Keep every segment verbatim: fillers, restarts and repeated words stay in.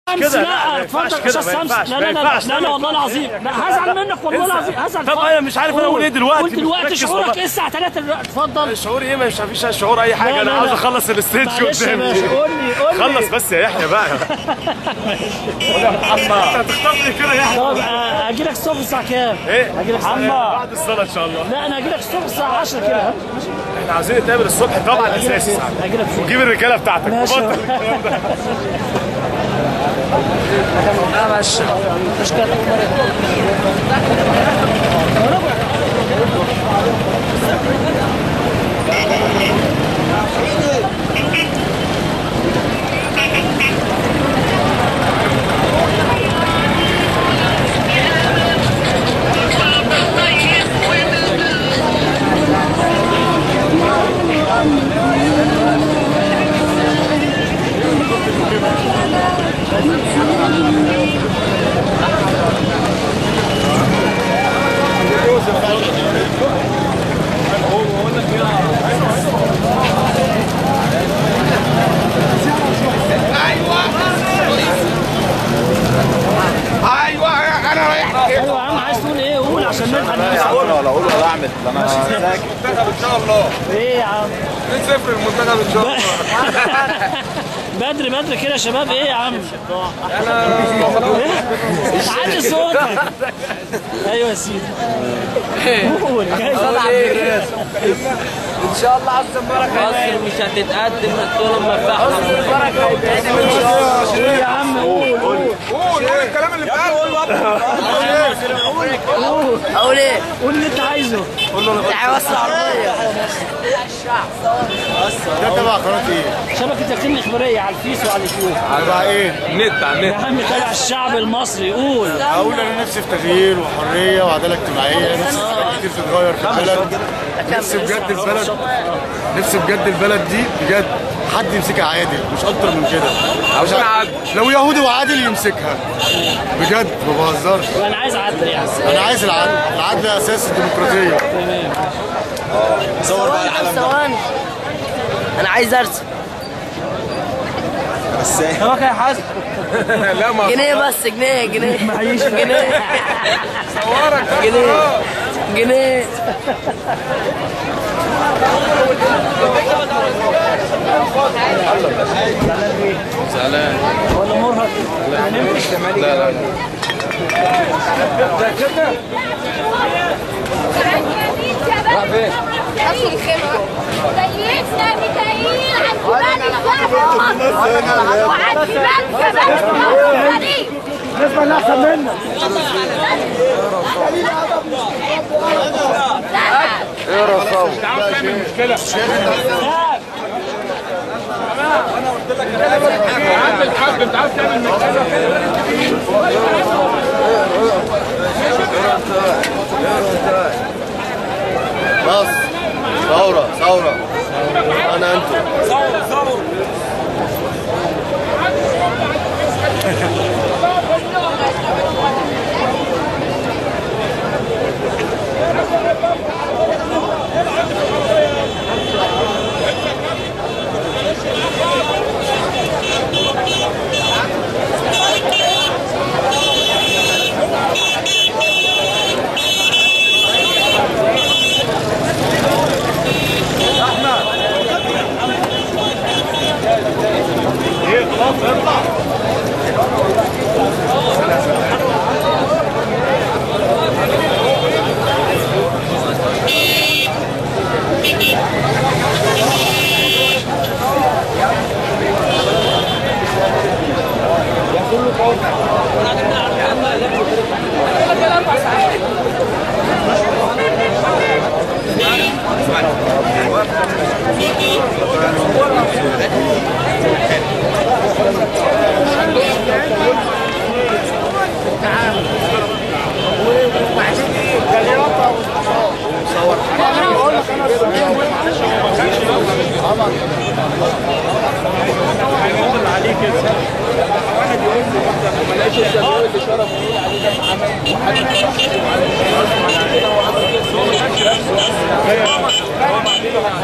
كده لا اتفضل يا استاذ سمسم. لا لا لا لا لا والله العظيم لا هزعل منك والله العظيم هزعل. طب انا مش عارف انا اقول ايه دلوقتي. قلت دلوقتي شعورك ايه الساعه ثلاثة دلوقتي؟ اتفضل. شعوري ايه؟ مش فيش شعور اي حاجه. انا عاوز اخلص الستيج قدامي. قول لي قول لي خلص بس يا يحيى بقى. قول يا محمد انت هتخطفني كده يا يحيى. طب اجي لك الصبح الساعه كام؟ ايه؟ اجي لك بعد الصلاه ان شاء الله. لا انا اجي لك الصبح الساعه عشرة كده. احنا عايزين نتقابل الصبح طبعا اساسي. اجي لك وجيب الرجاله بتاعتك. ماشي بطل الكلام ده. لا ماشي مش كده. ولا اقول ولا اعمل. انا ساكت. المنتخب ان شاء الله. ايه يا عم؟ اتنين صفر المنتخب ان شاء الله. بدري بدري كده يا شباب. ايه يا عم؟ انا تعالي صوتك. ايوه يا سيدي. قول. ان شاء الله عز البركه مصر مش هتتقدم طول ما فيها عز البركه هيتقدم ان شاء الله. قول يا عم قول قول قول قول الكلام اللي اتقال. قول قول اقول ايه؟ قول اللي انت عايزه. قول له انا عايز العربيه. ده تبع قناه ايه؟ شبكه يقين الاخباريه على الفيس وعلى اليوتيوب. تبع ايه؟ النت على يا النت. عم تابع الشعب المصري. قول. اقول انا نفسي في تغيير وحريه وعداله اجتماعيه. نفسي في حاجات كتير تتغير في البلد. نفسي بجد البلد نفسي بجد البلد دي بجد حد يمسكها عادل مش اكتر من كده. عشان عادل. لو يهودي وعادل يمسكها بجد ما بهزرش. انا عايز عدل يعني. انا عايز العدل. العدل اساس الديمقراطيه. تمام. صور بقى العلم ده. ثواني انا عايز ارسم. بس هواك يا حسن. لا ما جنيه بس جنيه جنيه معيش جنيه صورك جنيه جنيه زعلان ولا مرهق؟ ما نمتش. لا لا لا سيدنا ميكائيل عن جبال وعن جبال سبع نسمع اللي احسن منك. ايه رصاص؟ تعمل مشكله. انا قلت لك عند الحاج انت عاوز تعمل مشكله. بص ثوره ثوره. انا انتوا ثوره ثوره. ايه خلاص اطلع. عليه كده واحد يقول لي ما لقيتش الزميل اللي شرب يقول عليه ده محمد وحد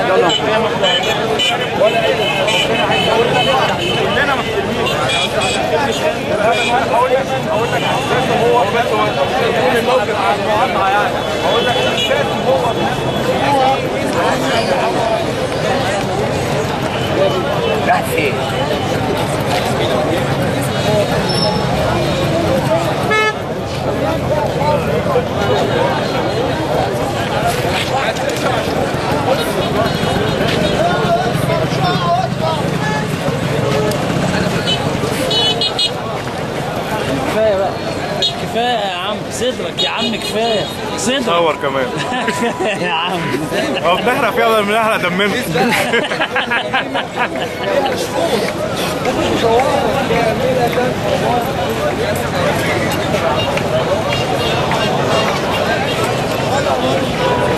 يلا ولا ايه ربنا عايز يقول لنا كلنا محترمين هقول لك هقول لك احساسه هو بنفسه هو الموقف على المقاطعه يعني هقول لك احساسه هو بنفسه راح فين؟ كفايه بقى كفايه يا عم صدرك يا عم كفايه صدرك صور كمان يا عم هو بنحرق فيها ولا بنحرق دمنا مشهور